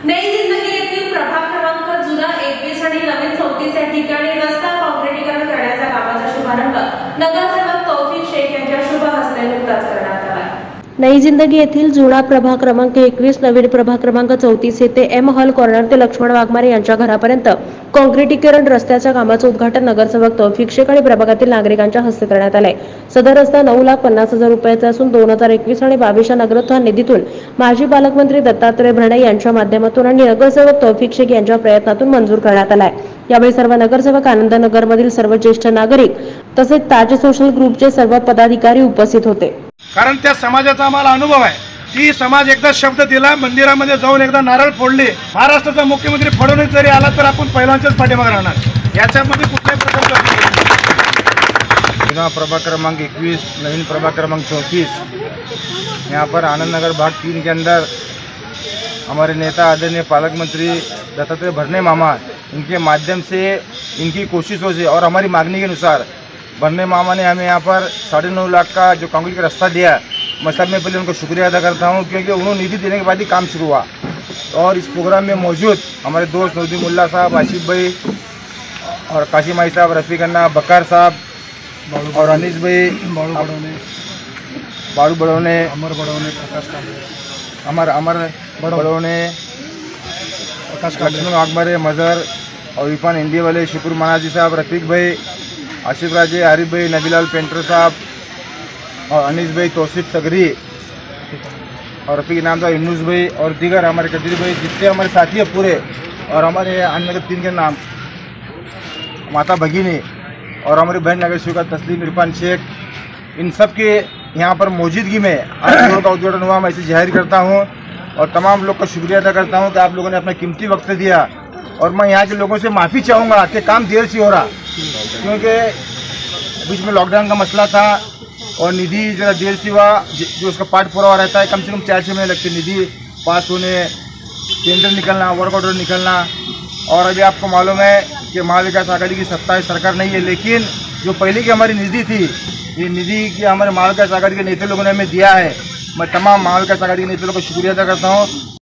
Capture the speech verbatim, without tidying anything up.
नई जिंदगी येथील प्रभाग क्रमांक जुना एकवीस आणि नवीन चौतीस या ठिकाणी रस्ता काँक्रिटीकरण करण्याचा कामाचा शुभारंभ नगरसेवक तौफिक शेख यांच्या शुभ हस्ते नुकताच करण्यात आला। नई जिंदगी येथील जुना प्रभाग क्रमांक एकवीस नवीन प्रभाग क्रमांक चौतीस येथे एम हॉल कॉर्नर ते लक्ष्मण वाघमारे यांच्या घरापर्यंत काँक्रिटीकरण रस्त्याच्या कामाचे उद्घाटन नगरसेवक तौफिक शेख आणि प्रभागातील नागरिकांच्या हस्ते करण्यात आले। सदर रस्ता नऊ लाख पन्नास हजार रुपयाचा असून दोन हजार एकवीस आणि बावीस या नगरोत्थान निधीतून माजी पालकमंत्री दत्तात्रय भरणे यांच्या माध्यमातून आणि नगरसेवक तौफिक शेख यांच्या प्रयत्नातून मंजूर करण्यात आला आहे। यावेळी सर्व नगरसेवक आनंदनगर मधील सर्व ज्येष्ठ नागरिक तसेच ताज सोशल ग्रुपचे सर्व पदाधिकारी उपस्थित होते। कारण त्या समाजाचा आम्हाला अनुभव आहे की समाज एकदा शब्द दिला, मंदिरामध्ये जाऊन एकदा नारळ फोडले, महाराष्ट्राचा मुख्यमंत्री फडणवीस जरी आला तर आपण पहिल्यांच्याच पाठीमागे राहणार। याच्यामध्ये कुठल्याही प्रकारचा जुना प्रभाग क्रमांक इक्कीस नवीन प्रभाग क्रमांक चौंतीस यहाँ पर आनंद नगर भाग तीन के अंदर हमारे नेता आदरणीय पालक मंत्री दत्तात्रय भरणे मामा इनके माध्यम से इनकी कोशिशों से और हमारी मांगनी के अनुसार भरणे मामा ने हमें यहाँ पर साढ़े नौ लाख का जो कांक्रीट का रास्ता दिया। मैं सब में पहले उनको शुक्रिया अदा करता हूँ क्योंकि उन्होंने निधि देने के बाद ही काम शुरू हुआ। और इस प्रोग्राम में मौजूद हमारे दोस्त नौदी मुल्ला साहब, आशिफ भाई और काशिम भाई साहब, रफ़ीक अन्ना, बकर साहब और अनीस भाई, बाड़ू बड़ोने, अमर बड़ोने, प्रकाश कांबळे, अमर अमर बड़ोने, लक्ष्मण वाघमारे, मजर और इरफान हिंदी वाले, शुक्र मनाजी साहब, रफीक भाई, आशिफ राजे, आरिफ भाई, नबीलाल पेंटर साहब और अनीस भाई, तौसीफ सगरी और रफीक इनाम साहब, इन्नूस भाई और दीगर हमारे कदीर भाई, जितने हमारे साथी हैं पूरे, और हमारे अन्य तीन के नाम माता भगिनी और हमारी बहन नगर सेविका तस्लीम इरफान शेख, इन सब के यहाँ पर मौजूदगी में आज का उद्घाटन हुआ। मैं इसे जाहिर करता हूँ और तमाम लोग का शुक्रिया अदा करता हूँ कि आप लोगों ने अपना कीमती वक्त दिया। और मैं यहाँ के लोगों से माफ़ी चाहूँगा कि काम देर से हो रहा क्योंकि बीच में लॉकडाउन का मसला था और निधि ज़रा देर से हुआ, जो उसका पार्ट पूरा हो रहता है कम से कम चार छः महीने लगते निधि पास होने, टेंडर निकलना, वर्क ऑर्डर निकलना। और अभी आपको मालूम है कि महाविकास आघाड़ी की सत्ता है, सरकार नहीं है, लेकिन जो पहले की हमारी निधि थी, ये निधि की हमारे महाविकास आघाड़ी के नेता लोगों ने हमें दिया है। मैं तमाम महाविकास आघाड़ी के नेता लोगों का शुक्रिया अदा करता हूँ।